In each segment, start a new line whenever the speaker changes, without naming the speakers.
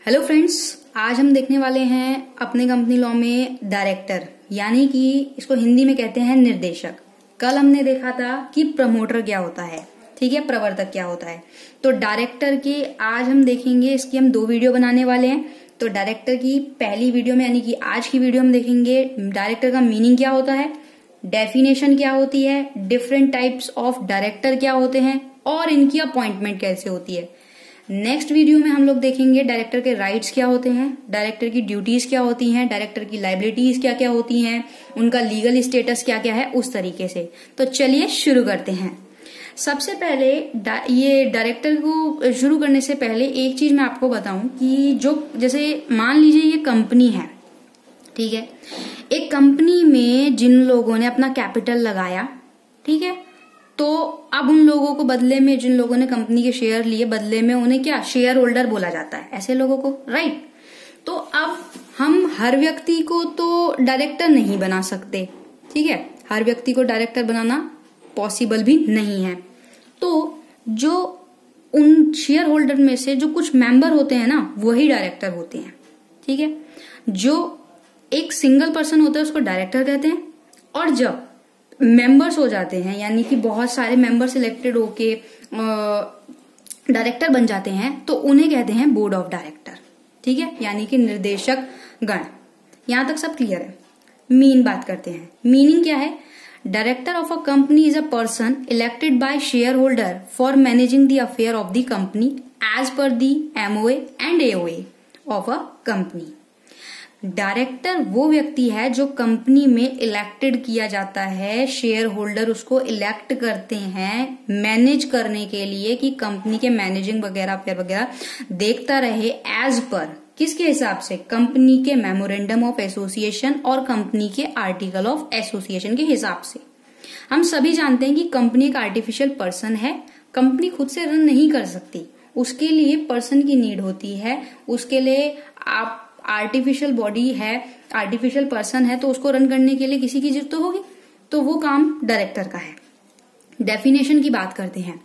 Hello friends, आज हम देखने वाले हैं अपने कंपनी लॉ में डायरेक्टर, यानी कि इसको हिंदी में कहते हैं निर्देशक। कल हमने देखा था कि प्रमोटर क्या होता है, ठीक है, प्रवर्तक क्या होता है। तो डायरेक्टर की आज हम देखेंगे, इसकी हम 2 वीडियो बनाने वाले हैं। तो डायरेक्टर की पहली वीडियो में यानी कि आज की वीडियो हम देखेंगे डायरेक्टर का मीनिंग क्या होता है, डेफिनेशन क्या होती है, डिफरेंट टाइप्स ऑफ डायरेक्टर क्या होते हैं और इनकी अपॉइंटमेंट कैसे होती है। नेक्स्ट वीडियो में हम लोग देखेंगे डायरेक्टर के राइट्स क्या होते हैं, डायरेक्टर की ड्यूटीज क्या होती हैं, डायरेक्टर की लायबिलिटीज क्या क्या होती हैं, उनका लीगल स्टेटस क्या क्या है, उस तरीके से। तो चलिए शुरू करते हैं। सबसे पहले ये डायरेक्टर को शुरू करने से पहले एक चीज मैं आपको बताऊं कि जो जैसे मान लीजिए ये कंपनी है, ठीक है, एक कंपनी में जिन लोगों ने अपना कैपिटल लगाया, ठीक है, तो अब उन लोगों को बदले में, जिन लोगों ने कंपनी के शेयर लिए, बदले में उन्हें क्या शेयर होल्डर बोला जाता है, ऐसे लोगों को, राइट। तो अब हम हर व्यक्ति को तो डायरेक्टर नहीं बना सकते, ठीक है, हर व्यक्ति को डायरेक्टर बनाना पॉसिबल भी नहीं है। तो जो उन शेयर होल्डर में से जो कुछ मेंबर होते हैं ना, वही डायरेक्टर होते हैं, ठीक है। जो एक सिंगल पर्सन होता है उसको डायरेक्टर कहते हैं, और जब मेंबर्स हो जाते हैं यानी कि बहुत सारे मेंबर सिलेक्टेड होके डायरेक्टर बन जाते हैं, तो उन्हें कहते हैं बोर्ड ऑफ डायरेक्टर, ठीक है, यानी कि निर्देशक गण। यहां तक सब क्लियर है। मीन बात करते हैं। मीनिंग क्या है? Director of a company is a person elected by share holder for managing the affair of the company as per the MOA and AOA of a company. Director वो व्यक्ति है जो कंपनी में इलेक्टेड किया जाता है, शेयर होल्डर उसको elect करते हैं मैनेज करने के लिए कि कंपनी के मैनेजिंग वगैरह देखता रहे एज पर किसके हिसाब से, कंपनी के मेमोरेंडम ऑफ एसोसिएशन और कंपनी के आर्टिकल ऑफ एसोसिएशन के हिसाब से। हम सभी जानते हैं कि कंपनी एक आर्टिफिशियल पर्सन है, कंपनी खुद से रन नहीं कर सकती, उसके लिए पर्सन की नीड होती है, उसके लिए आप आर्टिफिशियल बॉडी है, आर्टिफिशियल पर्सन है, तो उसको रन करने के लिए किसी की जरूरत तो होगी, तो वो काम डायरेक्टर का है। डेफिनेशन की बात करते हैं।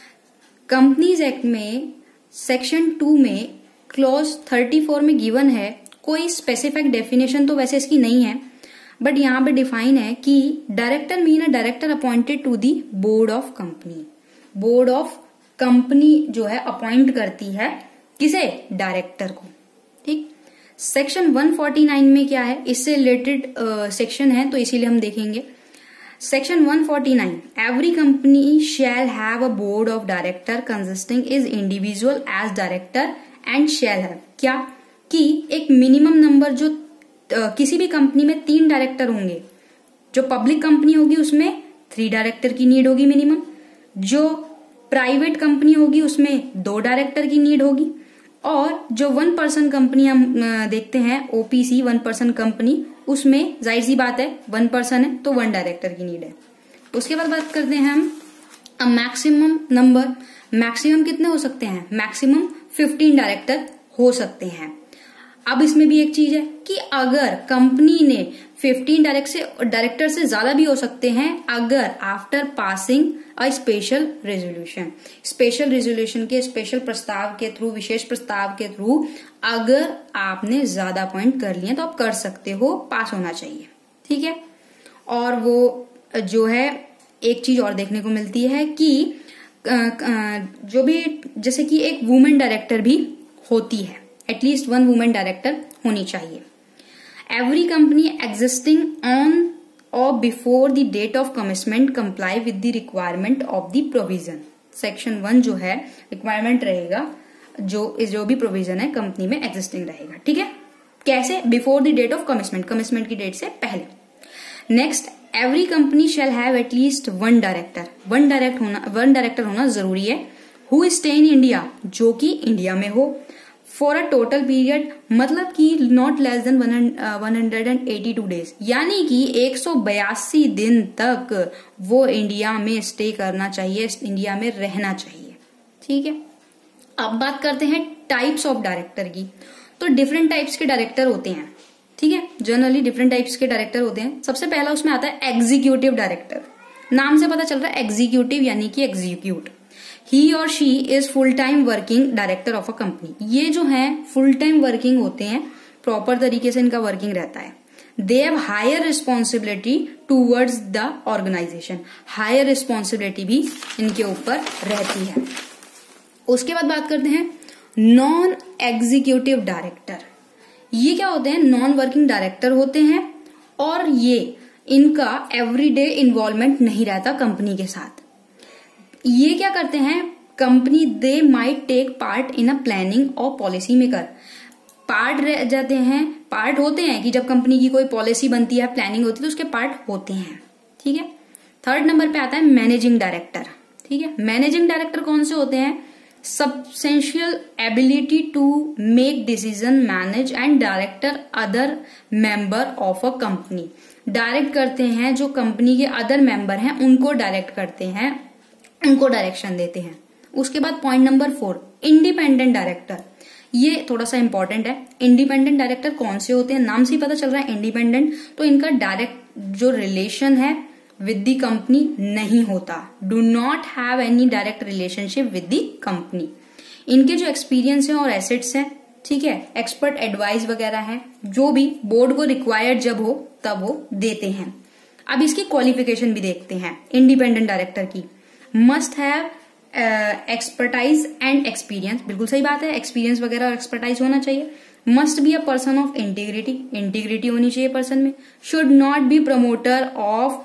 कंपनीज एक्ट में सेक्शन 2 में क्लॉज 34 में गिवन है, कोई स्पेसिफिक डेफिनेशन तो वैसे इसकी नहीं है, बट यहां पे डिफाइन है कि director mean a director appointed to the board of company. Board of company जो है अपॉइंट करती है किसे, डायरेक्टर को, ठीक। सेक्शन 149 में क्या है, इससे रिलेटेड सेक्शन है, तो इसीलिए हम देखेंगे। Section 149, every company shall have a board of director consisting is individual as director and shall have, क्या कि एक मिनिमम नंबर जो किसी भी कंपनी में 3 डायरेक्टर होंगे। जो पब्लिक कंपनी होगी उसमें 3 डायरेक्टर की नीड होगी मिनिमम, जो प्राइवेट कंपनी होगी उसमें 2 डायरेक्टर की नीड होगी, और जो 1 पर्सन कंपनी हम देखते हैं OPC 1 पर्सन कंपनी, उसमें जाहिर सी बात है 1 पर्सन है तो 1 डायरेक्टर की नीड है। उसके बाद बात करते हैं हम मैक्सिमम नंबर। मैक्सिमम कितने हो सकते हैं? मैक्सिमम 15 डायरेक्टर हो सकते हैं। अब इसमें भी एक चीज है कि अगर कंपनी ने 15 डायरेक्टर से ज्यादा भी हो सकते हैं अगर after passing a special resolution के स्पेशल प्रस्ताव के थ्रू, विशेष प्रस्ताव के थ्रू अगर आपने ज्यादा पॉइंट कर लिए तो आप कर सकते हो, पास होना चाहिए, ठीक है। और वो जो है एक चीज और देखने को मिलती है कि जो भी जैसे कि एक वुमेन डायरेक्टर भी होती है, एटलीस्ट 1 वुमेन डायरेक्टर होनी चाहिए। एवरी कंपनी एग्जिस्टिंग ऑन और before the date of commitment comply with the requirement of the provision. Section 1 जो है रिक्वायरमेंट रहेगा, जो भी प्रोविजन है कंपनी में एग्जिस्टिंग रहेगा, ठीक है। कैसे? Before the date of commitment की डेट से पहले। Next, every company shall have at least 1 director. 1 director होना जरूरी है। हु स्टे इन इंडिया, जो कि इंडिया में हो, फॉर अ टोटल पीरियड, मतलब कि नॉट लेस देन 182 डेज, यानी कि 182 दिन तक वो इंडिया में स्टे करना चाहिए, इंडिया में रहना चाहिए, ठीक है। अब बात करते हैं टाइप्स ऑफ डायरेक्टर की। तो डिफरेंट टाइप्स के डायरेक्टर होते हैं, ठीक है, जनरली डिफरेंट टाइप्स के डायरेक्टर होते हैं। सबसे पहला उसमें आता है एग्जीक्यूटिव डायरेक्टर। नाम से पता चल रहा है एग्जीक्यूटिव यानी कि एग्जीक्यूट। ही और she is full time working director of a company. ये जो है फुल टाइम वर्किंग होते हैं, प्रॉपर तरीके से इनका वर्किंग रहता है। They have higher responsibility towards the organisation, higher responsibility भी इनके ऊपर रहती है। उसके बाद बात करते हैं नॉन एग्जीक्यूटिव डायरेक्टर। ये क्या होते हैं? नॉन वर्किंग डायरेक्टर होते हैं और ये इनका एवरीडे इन्वॉल्वमेंट नहीं रहता कंपनी के साथ। ये क्या करते हैं? Company they might take part in a planning और पॉलिसी मेकर, पार्ट रह जाते हैं, पार्ट होते हैं कि जब कंपनी की कोई पॉलिसी बनती है, प्लानिंग होती है तो उसके पार्ट होते हैं। ठीक है। थर्ड नंबर पे आता है मैनेजिंग डायरेक्टर। ठीक है। मैनेजिंग डायरेक्टर कौन से होते हैं? Substantial ability to make decision, manage and director other member of a company. Direct करते हैं, जो कंपनी के अदर मेंबर हैं उनको डायरेक्ट करते हैं, उनको डायरेक्शन देते हैं। उसके बाद पॉइंट नंबर 4, इंडिपेंडेंट डायरेक्टर। ये थोड़ा सा इंपॉर्टेंट है। इंडिपेंडेंट डायरेक्टर कौन से होते हैं? नाम से ही पता चल रहा है इंडिपेंडेंट, तो इनका डायरेक्ट जो रिलेशन है विद दी कंपनी नहीं होता। Do not have any direct relationship with the company. इनके जो एक्सपीरियंस है और एसेट्स है, ठीक है, एक्सपर्ट एडवाइस वगैरह है, जो भी बोर्ड को रिक्वायर्ड जब हो तब वो देते हैं। अब इसकी क्वालिफिकेशन भी देखते हैं इंडिपेंडेंट डायरेक्टर की। Must have expertise and experience, बिल्कुल सही बात है, एक्सपीरियंस वगैरह और एक्सपर्टाइज होना चाहिए। Must be a person of integrity, integrity होनी चाहिए पर्सन में। Should not be promoter of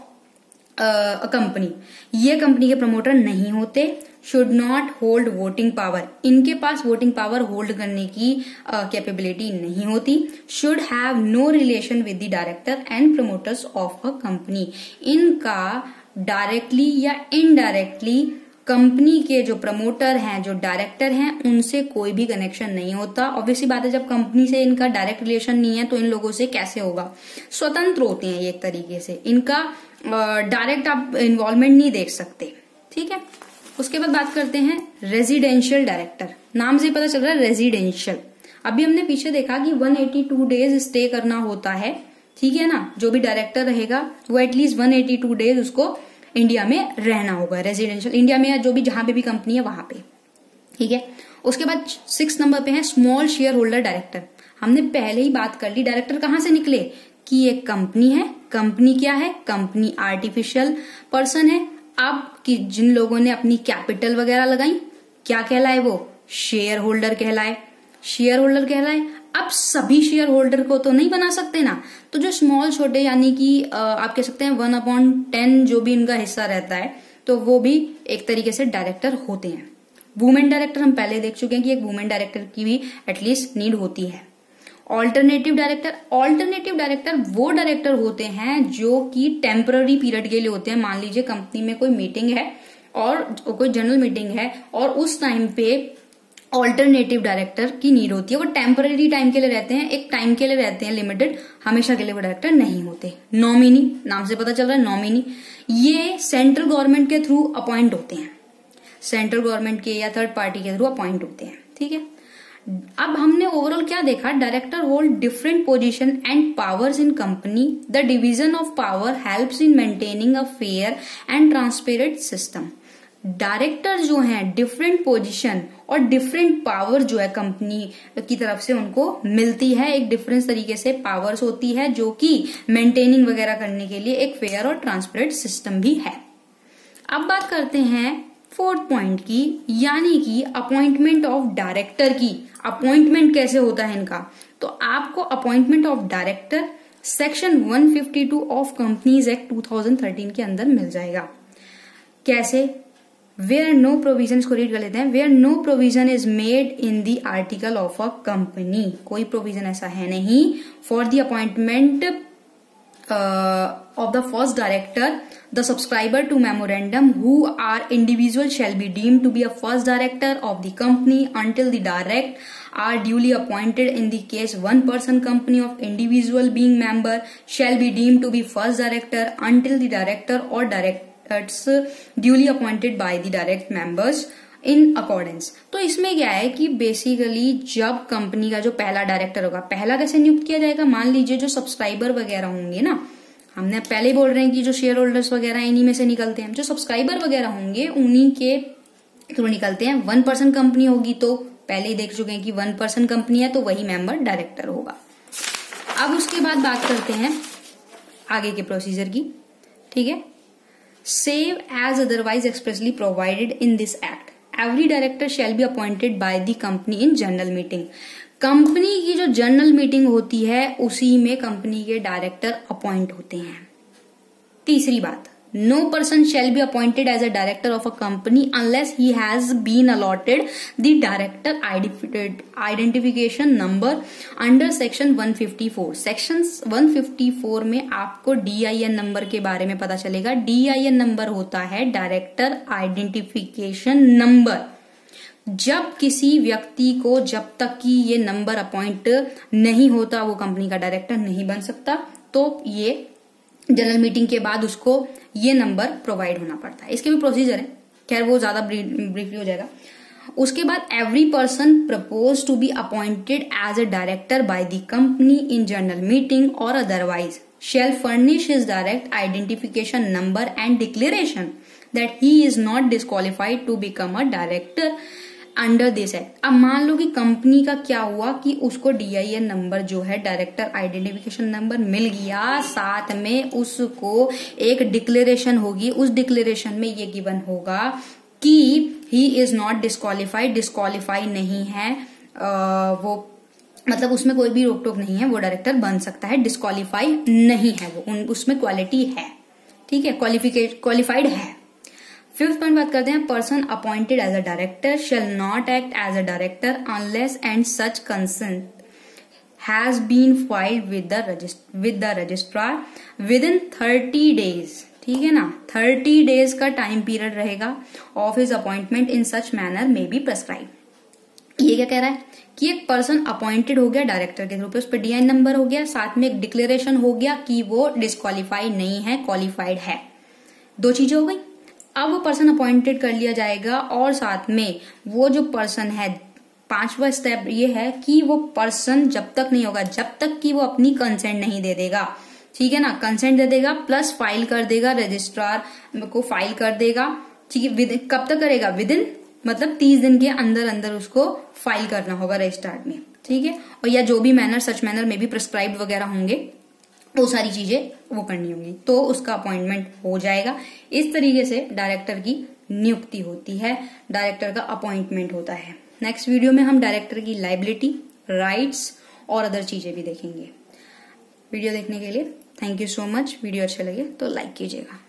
a company, ये कंपनी के प्रमोटर नहीं होते। Should not hold voting power, इनके पास वोटिंग पावर होल्ड करने की कैपेबिलिटी नहीं होती। Should have no relation with the director and promoters of a company, इनका डायरेक्टली या इनडायरेक्टली कंपनी के जो प्रमोटर हैं, जो डायरेक्टर हैं, उनसे कोई भी कनेक्शन नहीं होता। ऑब्वियसली बात है, जब कंपनी से इनका डायरेक्ट रिलेशन नहीं है तो इन लोगों से कैसे होगा? स्वतंत्र होते हैं ये एक तरीके से, इनका डायरेक्ट आप इन्वॉल्वमेंट नहीं देख सकते। ठीक है। उसके बाद बात करते हैं रेजिडेंशियल डायरेक्टर। नाम से पता चल रहा है रेजिडेंशियल। अभी हमने पीछे देखा कि 182 डेज स्टे करना होता है, ठीक है ना। जो भी डायरेक्टर रहेगा वो एटलीस्ट 182 डेज उसको इंडिया में रहना होगा, रेजिडेंशियल इंडिया में या जो भी जहां पे भी कंपनी है वहां पे। ठीक है। उसके बाद 6 नंबर पे है स्मॉल शेयर होल्डर डायरेक्टर। हमने पहले ही बात कर ली, डायरेक्टर कहां से निकले कि एक कंपनी है। कंपनी क्या है? कंपनी आर्टिफिशियल पर्सन है। अब कि जिन लोगों ने अपनी कैपिटल वगैरह लगाई, क्या कहलाए वो? शेयर होल्डर कहलाए, शेयर होल्डर कहलाए। अब सभी शेयर होल्डर को तो नहीं बना सकते ना, तो जो स्मॉल छोटे यानी कि आप कह सकते हैं 1/10 जो भी इनका हिस्सा रहता है, तो वो भी एक तरीके से डायरेक्टर होते हैं। वुमेन डायरेक्टर हम पहले देख चुके हैं कि एक वुमेन डायरेक्टर की भी एटलीस्ट नीड होती है। ऑल्टरनेटिव डायरेक्टर, ऑल्टरनेटिव डायरेक्टर वो डायरेक्टर होते हैं जो कि टेम्पररी पीरियड के लिए होते हैं। मान लीजिए कंपनी में कोई मीटिंग है और कोई जनरल मीटिंग है और उस टाइम पे ऑल्टरनेटिव डायरेक्टर की नीड होती है। वो टेम्पररी टाइम के लिए रहते हैं, एक टाइम के लिए रहते हैं लिमिटेड, हमेशा के लिए वो डायरेक्टर नहीं होते। नॉमिनी, नाम से पता चल रहा है नॉमिनी, ये सेंट्रल गवर्नमेंट के थ्रू अपॉइंट होते हैं, सेंट्रल गवर्नमेंट के या थर्ड पार्टी के थ्रू अपॉइंट होते हैं। ठीक है। अब हमने ओवरऑल क्या देखा? Director hold different position and powers in company. The division of power helps in maintaining a fair and transparent system. Director जो हैं डिफरेंट पोजीशन और डिफरेंट पावर जो है कंपनी की तरफ से उनको मिलती है, एक डिफरेंस तरीके से पावर्स होती है जो कि मेंटेनिंग वगैरह करने के लिए एक फेयर और ट्रांसपेरेंट सिस्टम भी है। अब बात करते हैं 4th पॉइंट की, यानी कि अपॉइंटमेंट ऑफ डायरेक्टर की। अपॉइंटमेंट कैसे होता है इनका? तो आपको appointment of director section 152 of companies act 2013 के अंदर मिल जाएगा। कैसे? वेयर नो प्रोविजन, इसको रीड कर लेते हैं। Where no provision is made in the article of a company, कोई प्रोविजन ऐसा है नहीं for the appointment of the first director, the subscriber to memorandum who are individual shall be deemed to be a first director of the company until the direct are duly appointed. In the case one person company of individual being member shall be deemed to be first director until the director or directors duly appointed by the direct members in accordance. तो इसमें क्या है कि basically जब company का जो पहला director होगा, पहला कैसे नियुक्त किया जाएगा? मान लीजिए जो सब्सक्राइबर वगैरह होंगे ना, हमने पहले ही बोल रहे हैं कि जो शेयर होल्डर्स वगैरह इन्हीं में से निकलते हैं, जो सब्सक्राइबर वगैरह होंगे उन्हीं के तो निकलते हैं 1 पर्सन कंपनी होगी तो पहले ही देख चुके हैं कि 1 पर्सन कंपनी है तो वही मेंबर डायरेक्टर होगा। अब उसके बाद बात करते हैं आगे के प्रोसीजर की, ठीक है। Save as otherwise expressly provided in this act, every director shall be appointed by the company in general meeting. Company की जो जनरल मीटिंग होती है उसी में कंपनी के डायरेक्टर अपॉइंट होते हैं। तीसरी बात, no person shall be appointed as a director of a company unless he has been allotted the director identification number under section 154। Section 154 में आपको DIN नंबर के बारे में पता चलेगा। DIN नंबर होता है डायरेक्टर आइडेंटिफिकेशन नंबर। जब किसी व्यक्ति को जब तक कि ये नंबर अपॉइंट नहीं होता वो कंपनी का डायरेक्टर नहीं बन सकता, तो ये जनरल मीटिंग के बाद उसको ये नंबर प्रोवाइड होना पड़ता है। इसके भी प्रोसीजर है, खैर वो ज्यादा ब्रीफली हो जाएगा। उसके बाद every person propose to be appointed as a director by the company in general meeting और otherwise shall furnish his direct identification number and declaration that he is not disqualified to become a director under this act. अब मान लो कि company का क्या हुआ कि उसको DIN number जो है डायरेक्टर आइडेंटिफिकेशन नंबर मिल गया, साथ में उसको एक डिक्लेरेशन होगी, उस डिक्लेरेशन में ये गिवन होगा कि he is not disqualified, disqualify नहीं है, वो मतलब उसमें कोई भी रोक टोक नहीं है, वो डायरेक्टर बन सकता है, डिस्क्वालिफाई नहीं है, वो उसमें क्वालिटी है, ठीक है, क्वालिफाइड है। 5th पॉइंट बात करते हैं, person appointed as a director shall not act as a director unless and such consent has been filed with the registrar within 30 days, ठीक है ना। 30 डेज का टाइम पीरियड रहेगा of his appointment in such manner may be prescribe. ये क्या कह रहा है कि एक पर्सन अपॉइंटेड हो गया डायरेक्टर के थ्रू पे, उस पर DIN नंबर हो गया, साथ में एक डिक्लेरेशन हो गया कि वो डिस्क्वालीफाई नहीं है, क्वालिफाइड है। 2 चीजें हो गई। अब वो पर्सन अपॉइंटेड कर लिया जाएगा और साथ में वो जो पर्सन है, 5वां स्टेप ये है कि वो पर्सन जब तक नहीं होगा, जब तक कि वो अपनी कंसेंट नहीं दे देगा, ठीक है ना, कंसेंट दे देगा प्लस फाइल कर देगा, रजिस्ट्रार को फाइल कर देगा, ठीक है। कब तक करेगा? विद इन मतलब 30 दिन के अंदर अंदर उसको फाइल करना होगा रजिस्ट्रार में, ठीक है। और या जो भी मैनर सच मैनर में भी प्रिस्क्राइब वगैरह होंगे वो सारी चीजें वो करनी होंगी, तो उसका अपॉइंटमेंट हो जाएगा। इस तरीके से डायरेक्टर की नियुक्ति होती है, डायरेक्टर का अपॉइंटमेंट होता है। नेक्स्ट वीडियो में हम डायरेक्टर की लायबिलिटी, राइट्स और अदर चीजें भी देखेंगे। वीडियो देखने के लिए thank you so much. Video अच्छा लगे तो लाइक कीजिएगा।